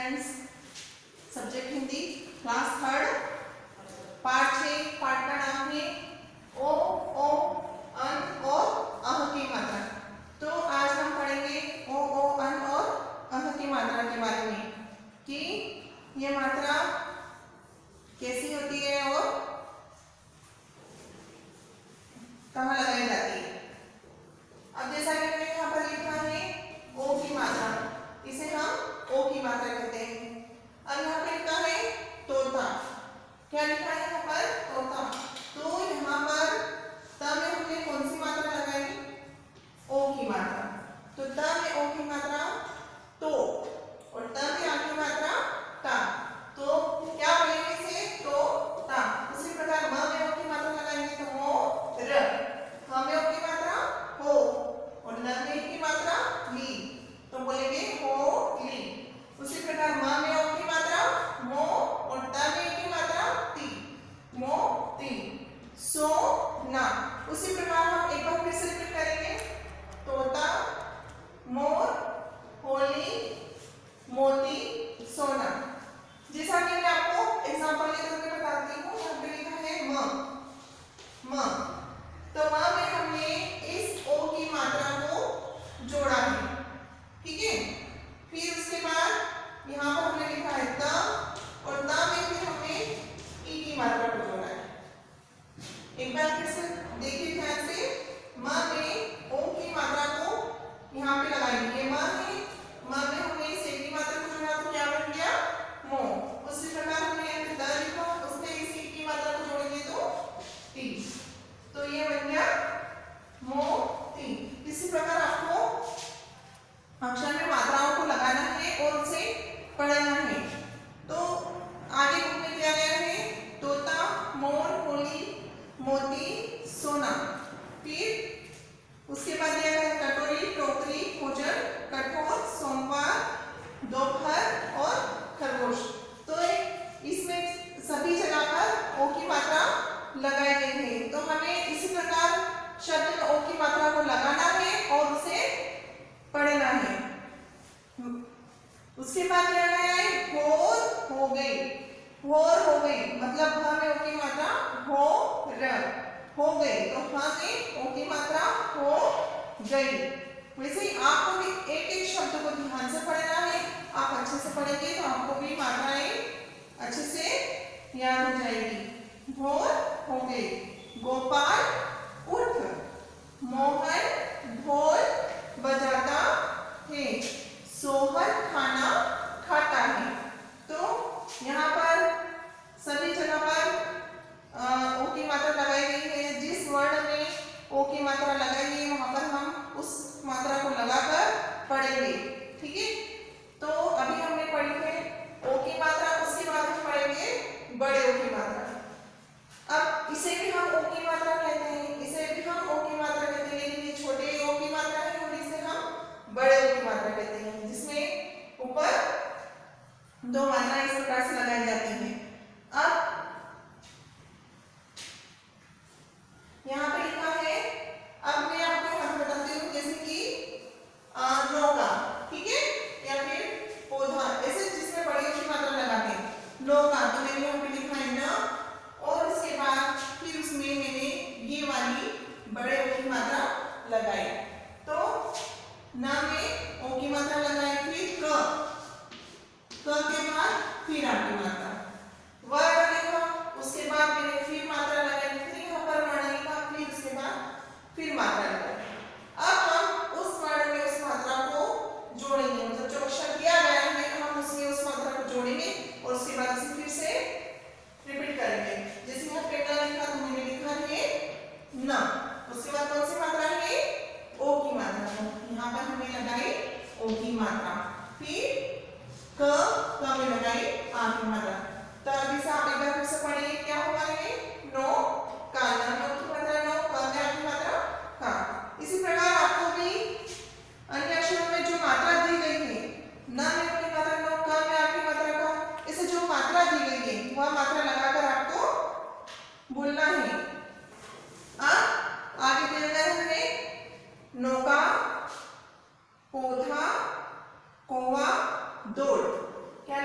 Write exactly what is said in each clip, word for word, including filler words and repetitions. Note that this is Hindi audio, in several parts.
Students, subject Hindi class third part छः। पार्ट का नाम है ओ ओ अन और अह की मात्रा। तो आज हम पढ़ेंगे ओ ओ अन और अह की मात्रा के बारे में कि ये मात्रा कैसी होती है और कहाँ लगाई जाती है। अब जैसा कि मैंने यहाँ पर लिखा है ओ की मात्रा, इसे हम ओ की मात्रा कहते हैं। अब यहाँ पे लिखा है तोता, क्या लिखा है यहाँ पर? तोता। तो यहाँ पर त में हमने कौन सी मात्रा लगाई? ओ की मात्रा। तो त में ओ की मात्रा तो और त में आ की मात्रा ता। तो क्या बोलेंगे इसे? तो ता। उसी प्रकार म में ओ की मात्रा लगाएंगे तो मो र, ह में ओ की मात्रा हो और ल में की मात्रा ली, तो बोलेंगे हो ली। उसी प्रकार म में ओ की मात्रा मो और त में की मात्रा ती, मो ती। सो ना। उसी प्रकार हम एक बार फिर से रिपीट करेंगे। तोता, मोर, होली, मोती, सोना। जैसा कि मैं आपको एग्जांपल लेकर के बताती हूँ। यहाँ पे लिखा है म म तो म में हमने इस ओ की मात्रा को जोड़ा है, ठीक है। फिर उसके बाद यहाँ पर हमने लिखा है त और त में फिर हमने ई की मात्रा को जोड़ा है। एक बार फिर से देखिए ध्यान से। म में ओ की मात्रा को यहाँ पे लगाएंगे। ये म है, म में हमने इस ए की मात्रा को जोड़ा तो क्या बन गया? मो। उसी प्रकार हमने यहाँ पे द लिखा, उसमें इस ई की मात्रा को जोड़ेंगे तो ती, तो ये बन गया मोती। इसी प्रकार आपको अक्षर में मात्राओं को लगाना है और उसे पढ़ना है। तो आगे बुक में दिया गया है तोता, मोर, होली, मोती, सोना। फिर उसके बाद दिया गया है कटोरी, टोकरी, भोजन, कठोर, सोमवार, दोपहर और खरगोश। तो इसमें सभी जगह पर ओ की मात्रा लगाई गई है। तो हमें इसी प्रकार शब्द में ओ की मात्रा को लगाना है और उसे पढ़ना है। उसके बाद क्या गया है? भोर हो गई, भोर हो गई मतलब भ में ओ की मात्रा हो र, हो गई तो ह में ओ की मात्रा हो गई। वैसे ही आपको भी एक एक शब्द को ध्यान से पढ़ना है। आप अच्छे से पढ़ेंगे तो आपको भी मात्राएं अच्छे से याद हो जाएगी। भोर हो गई, गोपाल उठ, मोहन ढोल बजाता है, सोहन खाना खाता है। तो यहाँ पर सभी जगह पर ओ की मात्रा लगाई गई है। जिस वर्ण में ओ की मात्रा लगाई गई वहां पर हम उस मात्रा को लगाकर पढ़ेंगे, ठीक है। तो अभी हमने पढ़ी है ओ की मात्रा, उसके बाद हम पढ़ेंगे बड़े ओ की मात्रा। अब इसे भी हम ओ की मात्रा कहते हैं, इसे भी हम ओ की मात्रा कहते हैं, लेकिन ये छोटे ओ की मात्रा है और इसे हम बड़े ओ की मात्रा कहते हैं, जिसमें ऊपर दो मात्रा इस प्रकार से लगाई जाती हैं। अब यहाँ पे लिखा है, अब मैं आपको यहाँ बताती हूँ, जैसे कि नौका, ठीक है, या फिर पौधा, ऐसे जिसमें बड़ी ओ की मात्रा लगाते हैं। नौका तो मैंने यहाँ पे लिखा है न, और उसके बाद फिर उसमें मैंने ये वाली बड़े ओ की मात्रा लगाई। तो न में ओ की मात्रा लगाई, फिर क, क के बाद फिर आ की मात्रा, वर्ण लिखा, उसके बाद मैंने फिर मात्रा लगाई, फिर यहाँ पर वर्ण लिखा, फिर उसके बाद फिर मात्रा लगाई। अब हम उस वर्ण में उस मात्रा को जोड़ेंगे, मतलब जो अक्षर दिया गया है हम उसमें उस मात्रा को जोड़ेंगे और उसके बाद उसे फिर से रिपीट करेंगे। जैसे यहाँ पे न लिखा तो मैंने लिखा है न, उसके बाद कौन सी मात्रा है? ओ की मात्रा। यहाँ पर हमने लगाई ओ की मात्रा, फिर क, क में लगाई आ की मात्रा। तो अभी से आप एक बार फिर से पढ़िए, क्या हुआ है? नो का, न में ओ की मात्रा नो, क में आ की मात्रा का। इसी प्रकार आपको भी अन्य अक्षरों में जो मात्रा दी गई है, न में ओ की मात्रा नो, क में आ की मात्रा का, इसे जो मात्रा दी गई है वह मात्रा लगाकर आपको बोलना है। अब आगे दिया गया है नौका, पौधा, कौवा, दौड़। क्या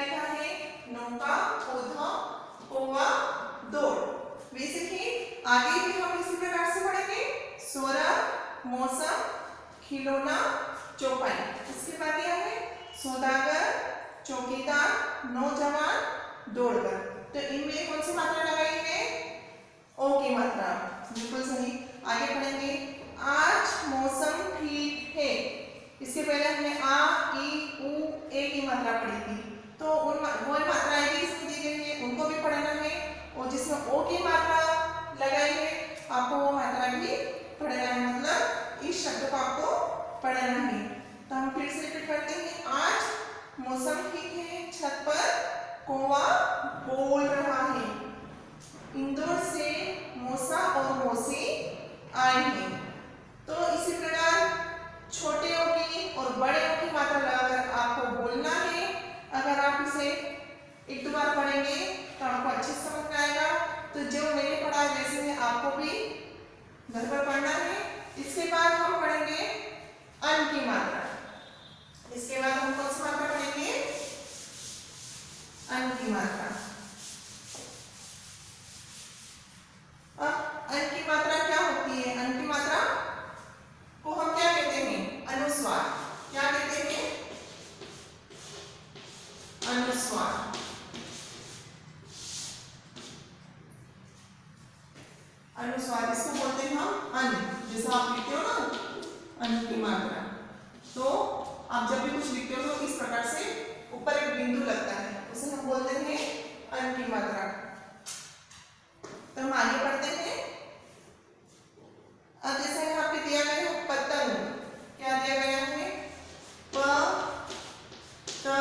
आगे भी हम इसी प्रकार से पढ़ेंगे। सोरम, मौसम, खिलौना, चौपाई। इसके बाद यह है सौदागर, चौकीदार, नौजवान, दौड़कर। तो इनमें कौन सी मात्रा लगाएंगे? ओ की मात्रा। बिल्कुल सही। आगे पढ़ेंगे आज मौसम ठीक है। इसके पहले हमने आ, ई, उ, ए की मात्रा पढ़ी थी, तो उन वो मात्राएं भी इसमें दी गई है, उनको भी पढ़ना है। और जिसमें ओ की मात्रा लगाई है आपको वो मात्रा भी पढ़ना है, मतलब इस शब्द को आपको पढ़ना है। तो हम फिर से रिपीट करते हैं। आज मौसम ठीक है, छत पर कौवा बोल रहा है, इंदौर से मौसा और मौसी आए हैं। तो इसी प्रकार छोटे ओ की और बड़े ओ की मात्रा लगाकर आपको बोलना है। अगर आप इसे एक दो बार पढ़ेंगे तो आपको अच्छे से समझ में आएगा। तो जो मैंने पढ़ा है वैसे ही आपको भी घर पर पढ़ना है। इसके बाद हम पढ़ेंगे अन की मात्रा। इसके बाद हम कौन सी मात्रा पढ़ेंगे? अन की मात्रा। अब अन की मात्रा क्या होती है? अन की मात्रा को हम क्या कहते हैं? अनुस्वार। क्या कहते हैं? अनुस्वार। अनुस्वार इसको बोलते हैं हम अन। जैसा आप लिखते हो ना अन की मात्रा, तो आप जब भी कुछ लिखते हो तो इस प्रकार से ऊपर एक बिंदु लगता है, उसे हम बोलते हैं अन की मात्रा। तो हम आगे पढ़ते हैं। अब जैसे यहाँ पे दिया गया है पतंग, क्या दिया गया है? प, त,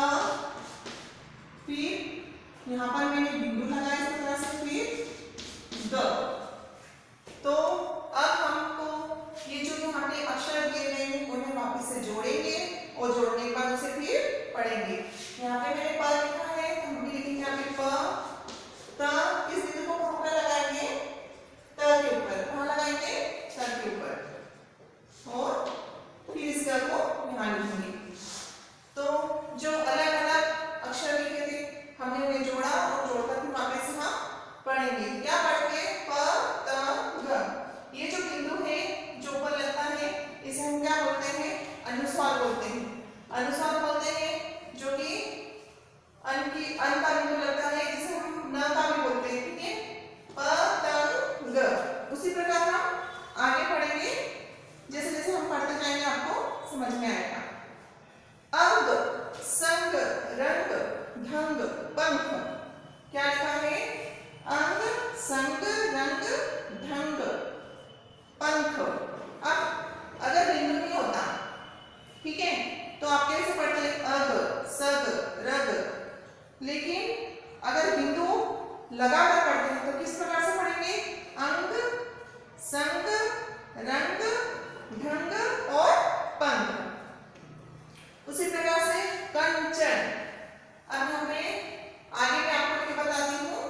फिर यहाँ पर मैंने बिंदु लगाया इस तरह से, फिर द। तो अब हमको ये जो यहाँ पे अक्षर दिए गए हैं उन्हें वापस से जोड़ेंगे और जोड़ने के बाद उसे फिर पढ़ेंगे। यहाँ पे मैंने प लिखा है तो हम भी लिखेंगे यहाँ पे प, त। इस बिंदु को कहाँ पर लगाएंगे? त के ऊपर। कहाँ लगाएंगे? त के ऊपर। और फिर इस ग को यहाँ लिखेंगे। तो जो अलग अलग अक्षर लिखे थे हमने उन्हें जोड़ा और जोड़कर फिर वापस से हम पढ़ेंगे। क्या पढ़ेंगे? प, त, ग। ये जो बिंदु है जो ऊपर लगता है इसे हम क्या बोलते हैं? अनुस्वार बोलते हैं। अनुस्वार बोलते हैं जो कि अन की अन का बिंदु लगता है, जिसे हम न का भी बोलते हैं। ठीक है? प, त, ग। उसी प्रकार हम आगे पढ़ेंगे। जैसे जैसे हम पढ़ते जाएंगे आपको समझ में आएगा। अंग, संग, रंग, ढंग, पंख। क्या लिखा है? अंग, संग, रंग, ढंग, पंख। अब अगर बिंदु नहीं होता, ठीक है, तो आप कैसे पढ़ते हैं? अग, सग, रग। लेकिन अगर बिंदु लगाकर पढ़ते हैं तो किस प्रकार से पढ़ेंगे? अंग, संग, रंग, ढंग और पंख। उसी प्रकार से कंचन। अब हमें आगे मैं आपको लिख बताती हूँ।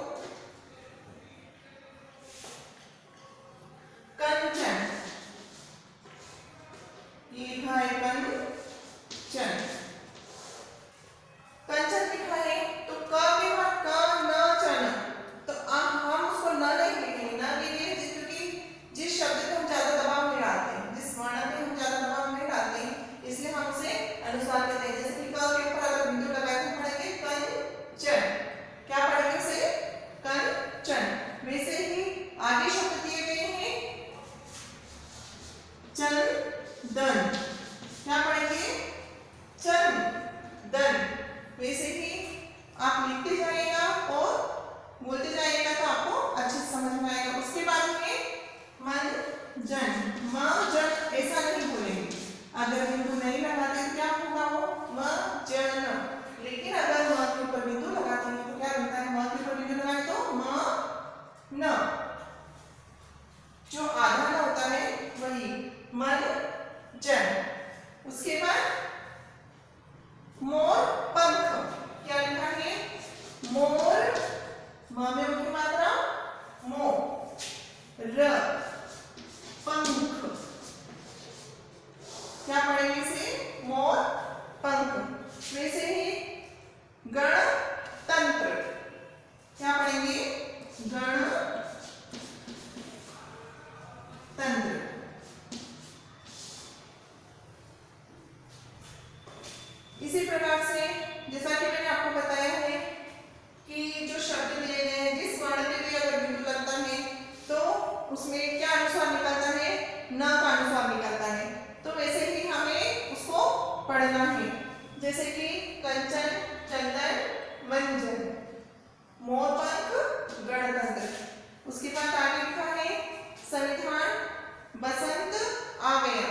कंचन, ये लिखा है कंचन। कंचन लिखा है तो क के बाद क, न, चन। तो हम उसको न नहीं लिखेंगे, न लिखेंगे क्योंकि जिस शब्द पे हम ज्यादा दबाव नहीं डालते हैं, जिस वर्ण पे हम ज्यादा दबाव नहीं डालते हैं, इसलिए हम उसे अनुस्वार कहते हैं। जैसे कि क के ऊपर अगर बिंदु लगाए तो पढ़ेंगे कंचन। क्या पढ़ेंगे उसे? कंचन। वैसे ही आगे शब्द दिए गए हैं चंदन। क्या पढ़ेंगे? चंदन। वैसे ही आप लिखते जाइएगा और बोलते जाइएगा तो आपको अच्छे से समझ में आएगा। उसके बाद में मंजन, म जन ऐसा नहीं बोलेंगे। अगर बिंदु नहीं लगाते तो क्या होगा? वो म जन। लेकिन अगर म के ऊपर बिंदु लगाते हैं तो क्या बनता है? म के ऊपर बिंदु लगाए तो म न। जो आधा न होता है वही मन जन। उसके बाद मोर पंख। क्या लिखा है? मोर, म में उनकी मात्रा मो, र, पंख। क्या पढ़ेंगे इसे? मोर पंख। वैसे ही गणतंत्र। क्या पढ़ेंगे? गण इसी प्रकार से जैसा कि मैंने आपको बताया है कि जो शब्द दिए गए हैं, जिस वर्ण पे भी अगर बिंदु लगता है तो उसमें क्या अनुस्वार निकलता है, न का अनुस्वार निकलता है। तो वैसे ही हमें उसको पढ़ना है, जैसे कि कंचन, चंदन, मंजन, मोरपंख, गणतंत्र। उसके बाद आगे लिखा है संविधान, बसंत आ गया,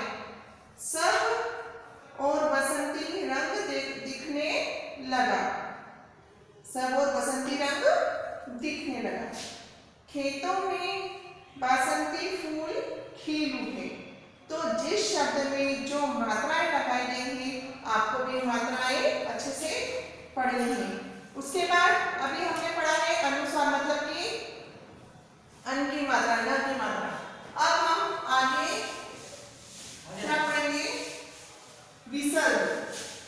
सब और बसंती रंग दिखने लगा, सब और बसंती रंग दिखने लगा। खेतों में बासंती फूल खिल उठे। तो जिस शब्द में जो मात्राएं लगाई गई हैं, आपको भी मात्राएं अच्छे से पढ़नी है। उसके बाद अभी हमने पढ़ा है अनुस्वार, मतलब कि अन की मात्रा, न की मात्रा। अब हम आगे क्या पढ़ेंगे, विसर्ग,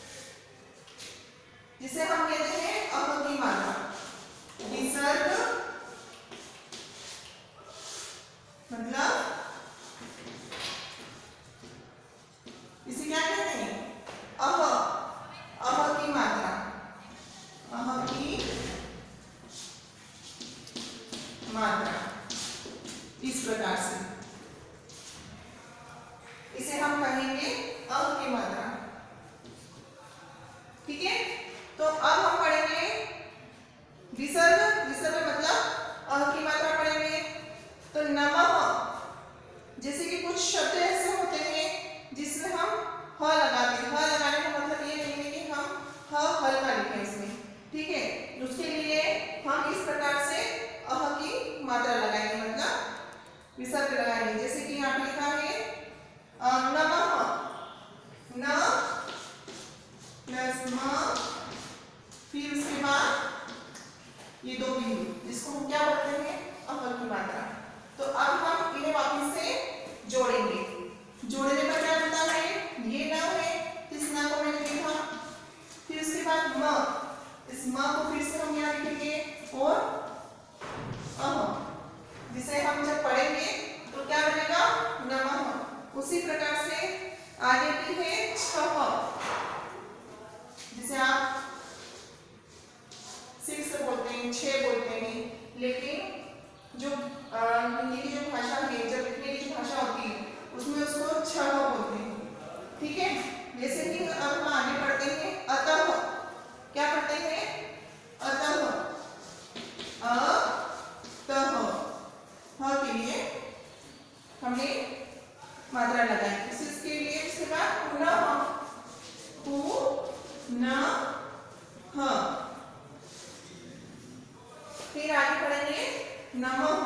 जिसे हम कहते हैं अह की मात्रा। विसर्ग मतलब इसे क्या कहते हैं, अह, अह की मात्रा, अह की मात्रा इस प्रकार से इसे हम कहेंगे अह की मात्रा। ठीक है, तो अब हम पढ़ेंगे विसर्ग। विसर्ग मतलब अह की मात्रा पढ़ेंगे। तो नमः, जैसे कि कुछ शब्द ऐसे होते हैं जिसमें हम ह लगाते हैं। ह लगाने का मतलब ये नहीं है कि हम ह हल्का लिखें इसमें, ठीक है। उसके लिए हम इस प्रकार से अह की मात्रा लगाएंगे, मतलब विसर्ग लगाएंगे। जैसे कि यहाँ पे लिखा है नमः, न प्लस म, फिर उसके बाद ये दो बिंदु, जिसको हम क्या बोलते हैं, अह की मात्रा। तो अब हम इन्हें वापस से जोड़ेंगे। जोड़ने पर क्या बनता है, ये न है, इस न को मैंने लिखा, फिर उसके बाद म, इस म को फिर से हम यहाँ लिखेंगे और अह, जिसे हम जब पढ़ेंगे तो क्या बनेगा, नमः। उसी प्रकार से आगे भी है छह, जिसे आप सिक्स बोलते हैं, छह बोलते हैं, लेकिन जो हिंदी की जो भाषा है, जब लिखने की जो भाषा होती है उसमें उसको छह बोलते हैं। ठीक है, जैसे कि अब हम आगे पढ़ते हैं अतः। क्या पढ़ते हैं, अतः, अतः, ह के लिए हमने मात्रा लगाई। इसके लिए उसके बाद पुनः, पुनः, फिर आगे पढ़ेंगे नमः।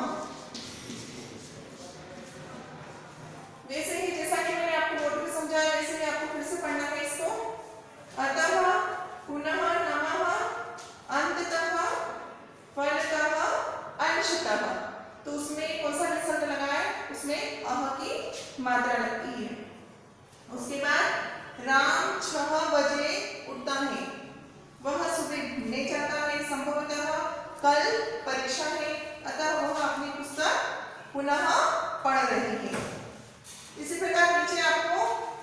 वैसे ही जैसा कि मैंने आपको बोर्ड पे समझाया, वैसे ही आपको फिर से पढ़ना है इसको। अतः, पुनः, नमः, अंततः, फलतः, अंशतः। तो उसमें कौन सा विसर्ग लगा है, उसमें अह की मात्रा लगती है। उसके बाद राम छह बजे उठता है, वह सुबह घूमने जाता है, संभवतः कल परीक्षा है, अतः वह अपनी पुस्तक पुनः पढ़ रही है। इसी प्रकार नीचे आपको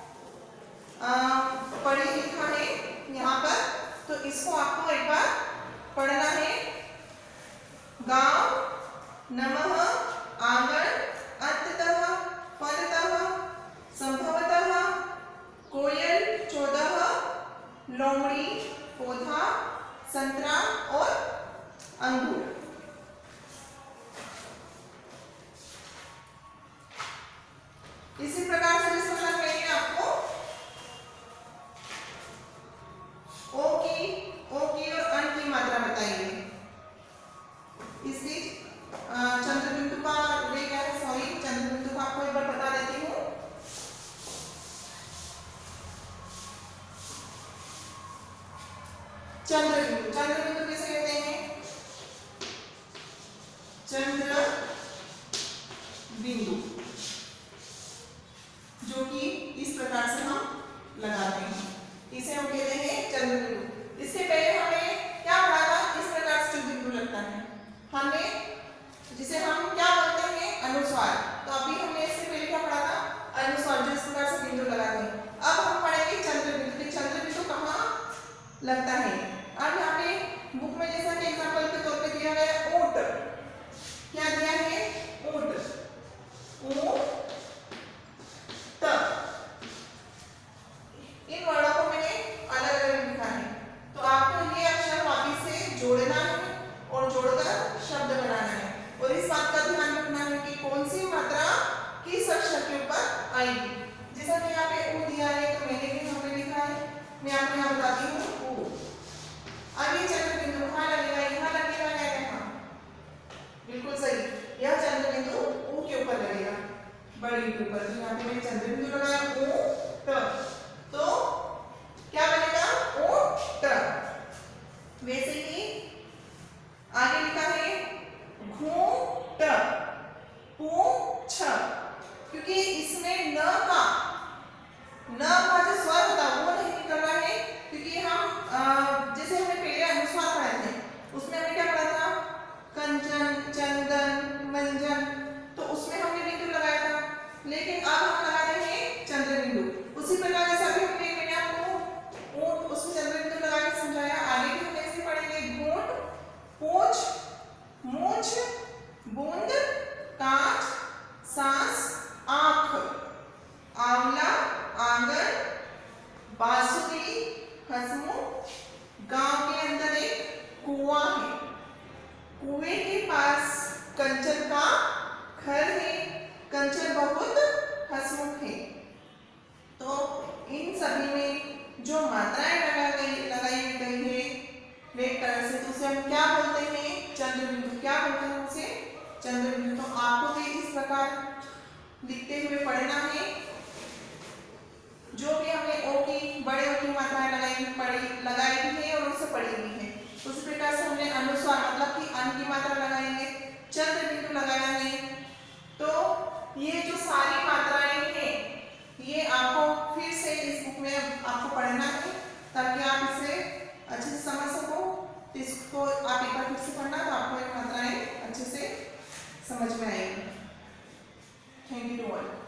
पढ़ी लिखा है यहाँ पर, तो इसको आपको एक बार पढ़ना है। गांव, नमः, आंगन, अंततः, फलतः, संभवतः, कोयल, चौदह, लोमड़ी, पौधा, संतरा और अंगूर। इसी प्रकार से जिस प्रकार कहेंगे आपको ओ की, ओ की और अन की मात्रा बताइए। इस बीच चंद्रबिंदु का रह गया है, सॉरी, चंद्रबिंदु का आपको एक बार बता देती हूँ। चंद्रबिंदु, चंद्रबिंदु किसे कहते हैं, चंद्र बिंदु, जो कि इस प्रकार से हम लगाते हैं, इसे हम कहते हैं चंद्रबिंदु। इसके पहले हमें क्या पढ़ा था, इस प्रकार से जो बिंदु लगता है हमें, जिसे हम क्या बोलते हैं, अनुस्वार। तो अभी हमने इससे पहले क्या पढ़ा था, अनुस्वार, जो इस प्रकार से बिंदु लगाते हैं। अब हम पढ़ेंगे चंद्रबिंदु। चंद्रबिंदु कहाँ लगता है। अब यहाँ पे बुक में जैसा कि एग्जाम्पल के तौर पे दिया गया ऊंट, क्या दिया है? ऊंट, ऊंट। इन वर्णों को मैंने अलग अलग लिखा है, तो आपको ये अक्षर वापिस से जोड़ना है और जोड़कर शब्द बनाना है, और इस बात का ध्यान रखना है कि कौन सी मात्रा किस अक्षर के ऊपर आएगी। जैसा कि यहाँ पे ऊ दिया है, तो मैंने भी यहाँ पे लिखा है, मैं आपको यहाँ बताती हूँ ऊ। अब ये चंद्र बिंदु कहाँ लगेगा? यहाँ लगेगा या यहाँ? बिल्कुल सही, यह चंद्र बिंदु ऊ के ऊपर लगेगा, बड़ी के ऊपर। तो यहाँ पे मैंने चंद्र बिंदु लगाया ऊ त, तो क्या बनेगा? ऊंट। वैसे ही आगे लिखा है घूंट, पूंछ, क्योंकि इसमें न का न का जो स्वर होता है वो नहीं निकल रहा है, क्योंकि हम जैसे हमने पहले अनुस्वार पढ़े थे, उसमें हमने क्या पढ़ा था? कंचन, चंदन, मंजन, तो उसमें हमने बिंदु लगाया था, लेकिन अब हम लगा रहे हैं चंद्र बिंदु। उसी प्रकार जैसा भी हमने मैंने आपको ऊंट उसमें चंद्र बिंदु लगा के समझाया, आगे भी हम ऐसे पढ़ेंगे घूंट, पूंछ, मूंछ, बूंद, कांच, सांस, आंख, आंवला, आंगन, बांसुरी, हंसमुख। गांव के अंदर एक कुआं है, कुएं के पास कंचन का घर है, कंचन बहुत हंसमुख है। तो इन सभी में जो मात्राएं लगा गई लगाई गई है रेड कलर से, तो उसे हम क्या बोलते हैं? चंद्र बिंदु। क्या बोलते हैं उसे? चंद्र बिंदु। तो आपको भी इस प्रकार लिखते हुए पढ़ना है। जो भी हमने ओ की बड़े ओ की मात्राएं लगाई पढ़ी लगाई भी है और उससे पढ़ी भी है, उसी प्रकार से हमने अनुस्वार मतलब कि अन की मात्रा लगाएंगे, चंद्र बिंदु लगाना है। तो ये जो सारी मात्राएं हैं ये आपको फिर से इस बुक में आपको पढ़ना है, ताकि आप इसे अच्छे से समझ सको। इसको आप एक बार फिर से पढ़ना, तो आपको एक मात्राएं अच्छे से समझ में आएगी। Thank you to all.